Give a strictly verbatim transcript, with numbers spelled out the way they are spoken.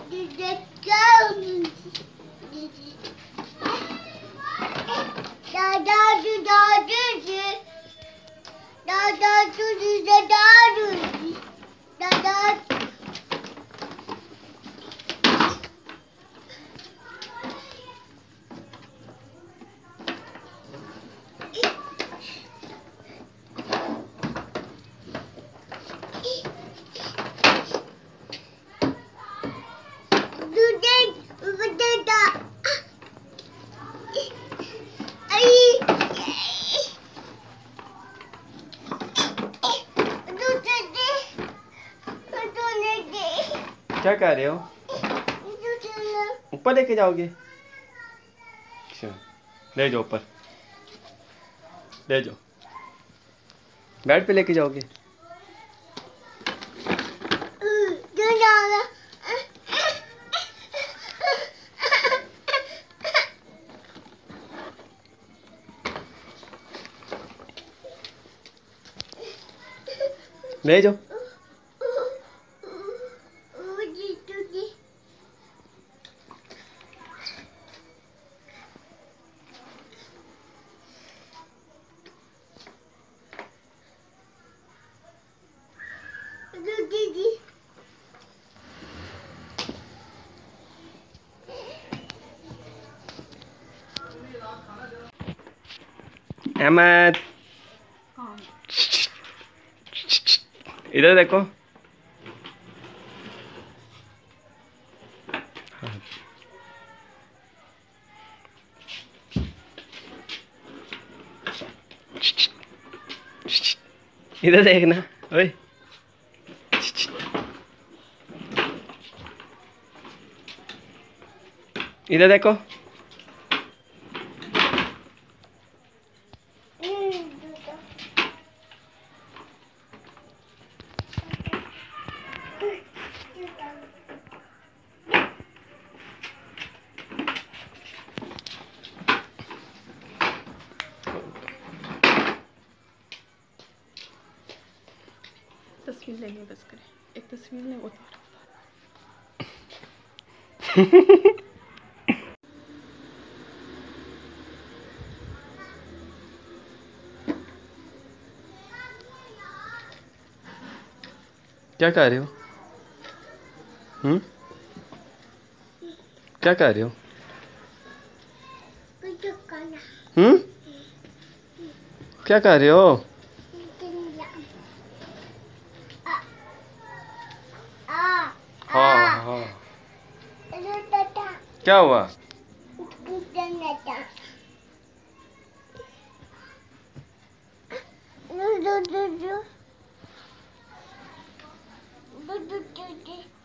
क्या कर रहे हो? ऊपर लेके जाओगे? अच्छा, ले जाओ ऊपर, ले जाओ, बेड पे लेके जाओगे? ले जाओ। अहमद, इधर देखो। इधर देखना। ओए, इधर देखो। तस्वीर लेंगे बस करें, एक तस्वीर ले उतार। क्या कर रहे हो? हम्म, क्या कर रहे हो? हम्म, क्या कर रहे हो? हाँ हाँ, क्या हुआ? Do do do do.